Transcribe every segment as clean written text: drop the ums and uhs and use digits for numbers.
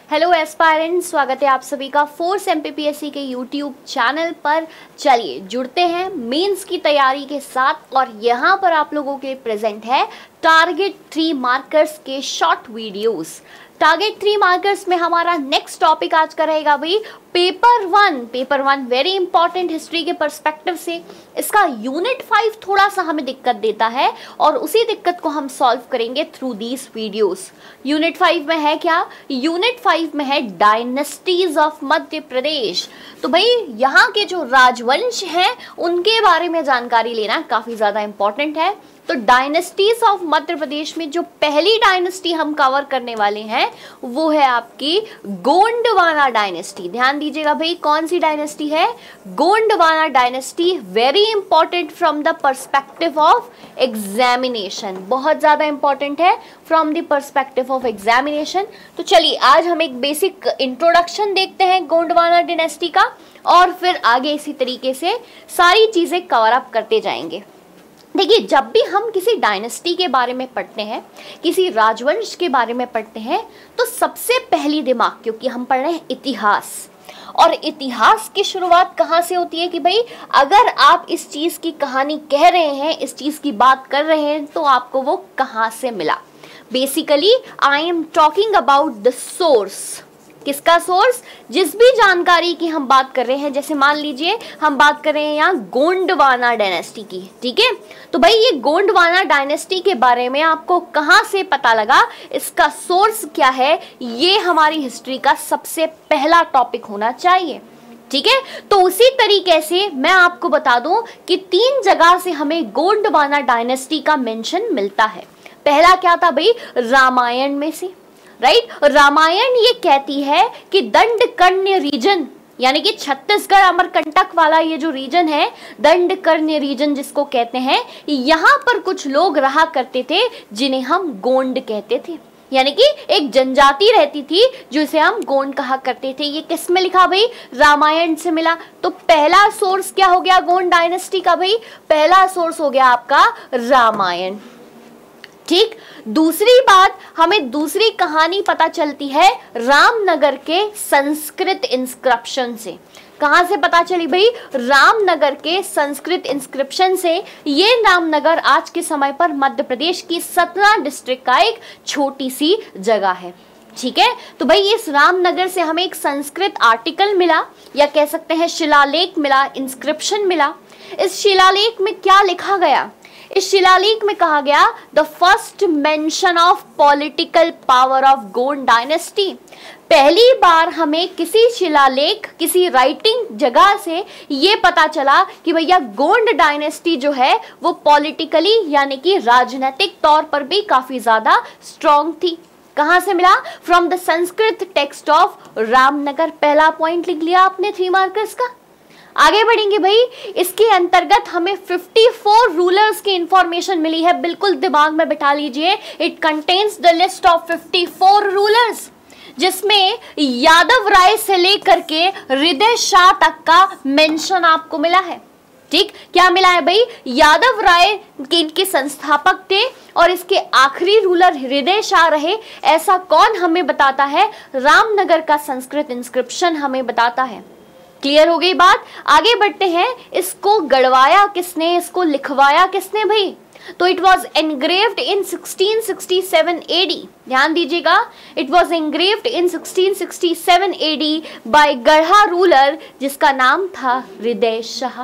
Hello aspirants, स्वागत है आप सभी का फोर्स एमपीपीएससी के यूट्यूब चैनल पर। चलिए जुड़ते हैं मेंस की तैयारी के साथ और यहाँ पर आप लोगों के प्रेजेंट है टारगेट 3 मार्कर्स के शॉर्ट वीडियोस। टारगेट 3 मार्कर्स में हमारा नेक्स्ट टॉपिक आज का रहेगा भाई paper one very important history के पर्सपेक्टिव से। इसका यूनिट 5 थोड़ा सा हमें दिक्कत देता है और उसी दिक्कत को हम सॉल्व करेंगे थ्रू दीज वीडियोस। यूनिट 5 में है क्या? यूनिट 5 में है डायनेस्टीज ऑफ मध्य प्रदेश। तो भाई यहाँ के जो राजवंश हैं उनके बारे में जानकारी लेना काफी ज्यादा इंपॉर्टेंट है। तो डायनेस्टीज ऑफ मध्य प्रदेश में जो पहली डायनेस्टी हम कवर करने वाले हैं वो है आपकी गोंडवाना डायनेस्टी। ध्यान दीजिएगा भाई, कौन सी डायनेस्टी है? Gondwana dynasty. Very important from the perspective of examination, बहुत ज्यादा इंपॉर्टेंट है from the perspective of examination. तो चलिए आज हम एक बेसिक इंट्रोडक्शन देखते हैं गोंडवाना डायनेस्टी का और फिर आगे इसी तरीके से सारी चीजें कवर अप करते जाएंगे। देखिए, जब भी हम किसी डायनेस्टी के बारे में पढ़ते हैं, किसी राजवंश के बारे में पढ़ते हैं, तो सबसे पहली दिमाग, क्योंकि हम पढ़ रहे हैं इतिहास, और इतिहास की शुरुआत कहाँ से होती है कि भाई अगर आप इस चीज की कहानी कह रहे हैं, इस चीज की बात कर रहे हैं, तो आपको वो कहाँ से मिला। Basically I am talking about the source. किसका सोर्स? जिस भी जानकारी की हम बात कर रहे हैं, जैसे मान लीजिए हम बात कर रहे हैं यहाँ गोंडवाना डायनेस्टी की, ठीक है। तो भाई ये गोंडवाना डायनेस्टी के बारे में आपको कहाँ से पता लगा, इसका सोर्स क्या है, ये हमारी हिस्ट्री का सबसे पहला टॉपिक होना चाहिए, ठीक है। तो उसी तरीके से मैं आपको बता दूं कि 3 जगह से हमें गोंडवाना डायनेस्टी का मेंशन मिलता है। पहला क्या था भाई? रामायण में से, राइट। रामायण ये कहती है कि दंडकर्ण्य रीजन, यानी कि छत्तीसगढ़ अमरकंटक वाला ये जो रीजन है, दंडकर्ण्य रीजन जिसको कहते हैं, यहाँ पर कुछ लोग रहा करते थे जिन्हें हम गोंड कहते थे, यानी कि एक जनजाति रहती थी जिसे हम गोंड कहा करते थे। ये किस में लिखा भाई? रामायण से मिला। तो पहला सोर्स क्या हो गया गोंड डायनेस्टी का भाई? पहला सोर्स हो गया आपका रामायण, ठीक। दूसरी बात, हमें दूसरी कहानी पता चलती है रामनगर के संस्कृत इंस्क्रिप्शन से। कहां से पता चली भाई? रामनगर के संस्कृत इंस्क्रिप्शन से। ये रामनगर आज के समय पर मध्य प्रदेश की सतना डिस्ट्रिक्ट का एक छोटी सी जगह है, ठीक है। तो भाई इस रामनगर से हमें एक संस्कृत आर्टिकल मिला, या कह सकते हैं शिलालेख मिला, इंस्क्रिप्शन मिला। इस शिलालेख में क्या लिखा गया? इस शिलालेख में कहा गया the first mention of political power of Gond dynasty. पहली बार हमें किसी शिलालेख, किसी राइटिंग जगह से ये पता चला कि भैया गोंड डायनेस्टी जो है वो पॉलिटिकली, यानी कि राजनीतिक तौर पर भी काफी ज्यादा स्ट्रॉन्ग थी। कहां से मिला? From the Sanskrit text of Ramnagar. पहला पॉइंट लिख लिया आपने 3 मार्कर्स का। आगे बढ़ेंगे भाई, इसके अंतर्गत हमें 54 रूलर्स की इंफॉर्मेशन मिली है, बिल्कुल दिमाग में बिठा लीजिए। It contains the list of 54 rulers, जिसमें यादव राय से लेकर के हृदय शाह तक का मेंशन आपको मिला है, ठीक। क्या मिला है भाई? यादव राय के इनके संस्थापक थे और इसके आखिरी रूलर हृदय शाह रहे। ऐसा कौन हमें बताता है? रामनगर का संस्कृत इंस्क्रिप्शन हमें बताता है। क्लियर हो गई बात? आगे बढ़ते हैं। इसको गढ़वाया किसने, इसको लिखवाया किसने भाई? तो it was engraved in 1667 AD। ध्यान दीजिएगा, it was engraved in 1667 AD by Garha ruler जिसका नाम था हृदय शाह,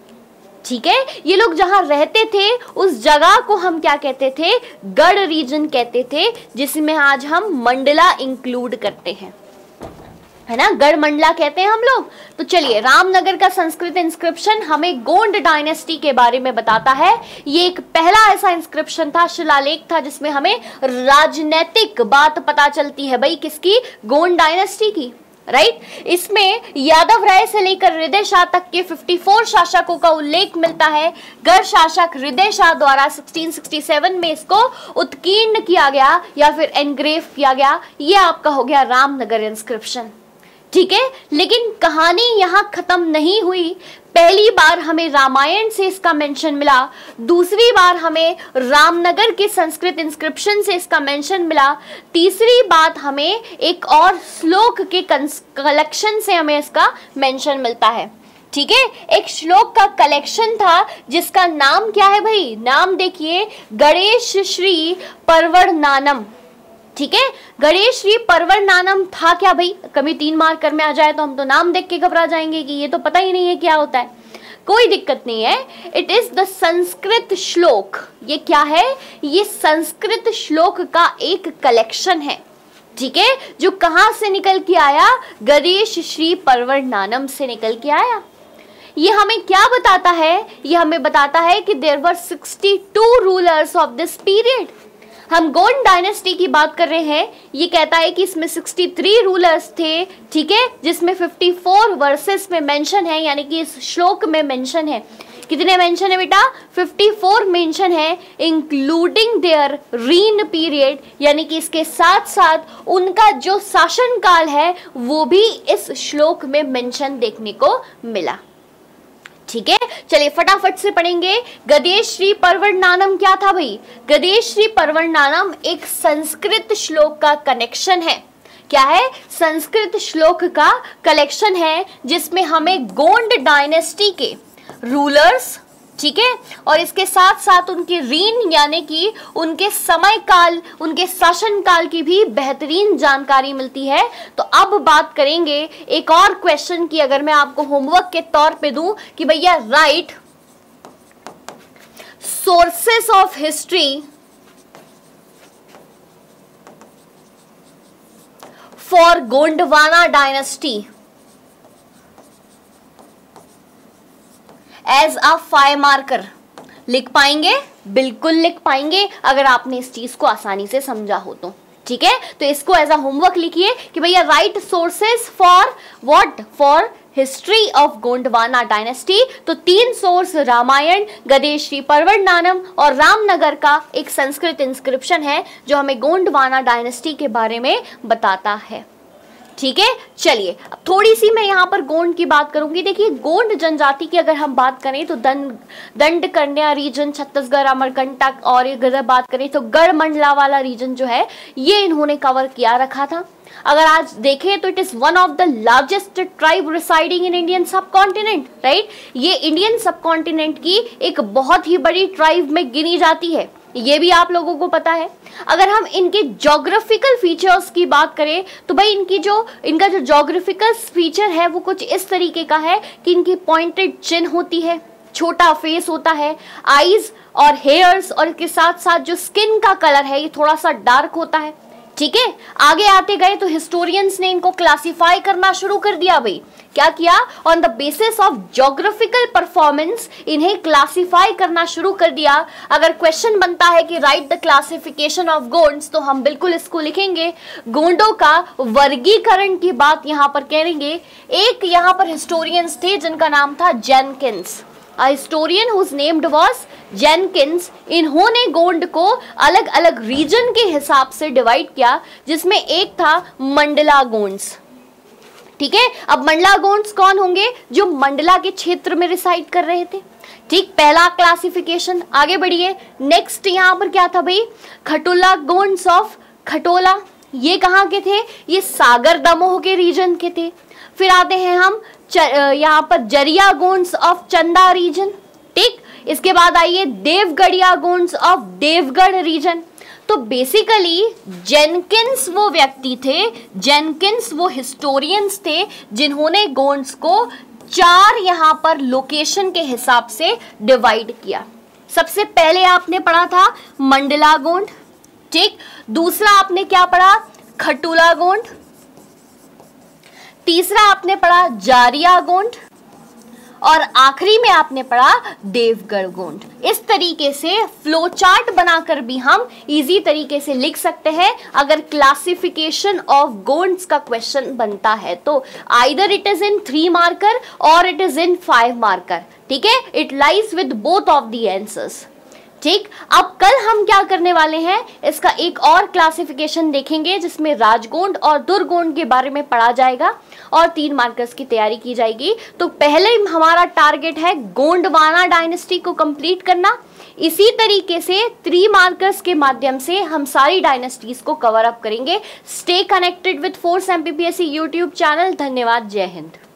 ठीक है। ये लोग जहां रहते थे उस जगह को हम क्या कहते थे? गढ़ रीजन कहते थे, जिसमें आज हम मंडला इंक्लूड करते हैं, है ना, गढ़ मंडला कहते हैं हम लोग। तो चलिए, रामनगर का संस्कृत इंस्क्रिप्शन हमें गोंड डायनेस्टी के बारे में बताता है। ये एक पहला ऐसा इंस्क्रिप्शन था, शिलालेख था, जिसमें हमें राजनीतिक बात पता चलती है भाई, किसकी? गोंड डायनेस्टी की, राइट। इसमें यादव राय से लेकर हृदय शाह तक के 54 शासकों का उल्लेख मिलता है। गढ़ शासक हृदय शाह द्वारा 1667 में इसको उत्कीर्ण किया गया या फिर एनग्रेव किया गया। ये आपका हो गया रामनगर इंस्क्रिप्शन। ठीक है, लेकिन कहानी यहां खत्म नहीं हुई। पहली बार हमें रामायण से इसका मेंशन मिला, दूसरी बार हमें रामनगर के संस्कृत इंस्क्रिप्शन से इसका मेंशन मिला, तीसरी बात हमें एक और श्लोक के कलेक्शन से हमें इसका मेंशन मिलता है। ठीक है, एक श्लोक का कलेक्शन था जिसका नाम क्या है भाई, नाम देखिए, गणेश श्री परवर्णानम। ठीक है, गणेश श्री परवर्णानम था क्या भाई, कभी 3 मार्कर में आ जाए तो हम तो नाम देख के घबरा जाएंगे कि ये तो पता ही नहीं है क्या होता है। कोई दिक्कत नहीं है, इट इज द संस्कृत श्लोक। ये क्या है, ये संस्कृत श्लोक का एक कलेक्शन है। ठीक है, जो कहां से निकल के आया, गणेश श्री परवर्णानम से निकल के आया। ये हमें क्या बताता है, ये हमें बताता है कि there were 62 rulers of this period. हम गोंड डायनेस्टी की बात कर रहे हैं, ये कहता है कि इसमें 63 रूलर्स थे। ठीक है, जिसमें 54 वर्सेस में मेंशन है, यानी कि इस श्लोक में मेंशन है। कितने मेंशन है बेटा, 54 मेंशन है, इंक्लूडिंग देयर रीन पीरियड, यानी कि इसके साथ साथ उनका जो शासन काल है वो भी इस श्लोक में मेंशन देखने को मिला। ठीक है, चलिए फटाफट से पढ़ेंगे। गणेश श्री परवर्णानम क्या था भाई, गणेश श्री परवर्णानम एक संस्कृत श्लोक का कनेक्शन है। क्या है, संस्कृत श्लोक का कलेक्शन है जिसमें हमें गोंड डायनेस्टी के रूलर्स, ठीक है, और इसके साथ साथ उनके रीन यानी कि उनके समय काल, उनके शासन काल की भी बेहतरीन जानकारी मिलती है। तो अब बात करेंगे एक और क्वेश्चन की, अगर मैं आपको होमवर्क के तौर पे दूं कि भैया right sources of history for Gondwana dynasty as a 5 marker, लिख पाएंगे? बिल्कुल लिख पाएंगे अगर आपने इस चीज को आसानी से समझा हो तो। ठीक है, तो इसको एज अ होमवर्क लिखिए कि भैया right sources for what, for history of Gondwana dynasty. तो 3 सोर्स, रामायण, गणेश श्री परवर्णानम और रामनगर का एक संस्कृत इंस्क्रिप्शन है जो हमें गोंडवाना डायनेस्टी के बारे में बताता है। ठीक है, चलिए अब थोड़ी सी मैं यहाँ पर गोंड की बात करूंगी। देखिए, गोंड जनजाति की अगर हम बात करें तो दंडकन्या रीजन, छत्तीसगढ़, अमरकंटक, और अगर बात करें तो गढ़मंडला वाला रीजन जो है ये इन्होंने कवर किया रखा था। अगर आज देखें तो it is one of the largest tribe residing in Indian subcontinent, right. ये इंडियन सब कॉन्टिनेंट की एक बहुत ही बड़ी ट्राइब में गिनी जाती है, ये भी आप लोगों को पता है। अगर हम इनके ज्योग्राफिकल फीचर्स की बात करें तो भाई इनका जो ज्योग्राफिकल फीचर है वो कुछ इस तरीके का है कि इनकी पॉइंटेड चिन होती है, छोटा फेस होता है, आईज और हेयर्स और इसके साथ साथ जो स्किन का कलर है ये थोड़ा सा डार्क होता है। ठीक है, आगे आते गए तो हिस्टोरियंस ने इनको क्लासिफाई करना शुरू कर दिया भाई। क्या किया, on the basis of geographical performance इन्हें क्लासिफाई करना शुरू कर दिया। अगर क्वेश्चन बनता है कि right the classification of Gonds तो हम बिल्कुल इसको लिखेंगे। गोंडों का वर्गीकरण की बात यहाँ पर करेंगे। एक यहाँ पर हिस्टोरियंस थे जिनका नाम था Jenkins, a historian whose named was Jenkins. इन्होंने गोंड को अलग अलग रीजन के हिसाब से डिवाइड किया, जिसमें एक था मंडला गोंड्स। ठीक है, अब मंडला गोंड्स कौन होंगे, जो मंडला के क्षेत्र में रिसाइड कर रहे थे। ठीक, पहला क्लासिफिकेशन। आगे बढ़िए, नेक्स्ट यहाँ पर क्या था भाई, खटोला गोंड्स ऑफ खटोला। ये कहाँ के थे, ये सागर दमोह के रीजन के थे। फिर आते हैं हम यहाँ पर जरिया गोंड्स ऑफ चंदा रीजन। ठीक, इसके बाद आइए देवगढ़िया गोंड्स ऑफ देवगढ़ रीजन। तो बेसिकली जेनकिंस वो व्यक्ति थे, जेनकिंस वो हिस्टोरियंस थे जिन्होंने गोंड्स को 4 यहाँ पर लोकेशन के हिसाब से डिवाइड किया। सबसे पहले आपने पढ़ा था मंडला गोंड, ठीक। दूसरा आपने क्या पढ़ा, खटुला गोंड। तीसरा आपने पढ़ा जारिया गोंड और आखिरी में आपने पढ़ा देवगढ़ गोंड। इस तरीके से फ्लो चार्ट बनाकर भी हम इजी तरीके से लिख सकते हैं अगर क्लासिफिकेशन ऑफ गोंड्स का क्वेश्चन बनता है तो। Either it is in 3 marker और इट इज इन 5 मार्कर, ठीक है। It lies with both of the answers, ठीक, अब कल हम क्या करने वाले हैं, इसका एक और क्लासिफिकेशन देखेंगे जिसमें राजगोंड और दुर्गोंड के बारे में पढ़ा जाएगा और 3 मार्कर्स की तैयारी की जाएगी। तो पहले हमारा टारगेट है गोंडवाना डायनेस्टी को कंप्लीट करना। इसी तरीके से 3 मार्कर्स के माध्यम से हम सारी डायनेस्टीज को कवर अप करेंगे। Stay connected with force MPPSC YouTube channel. धन्यवाद। जय हिंद।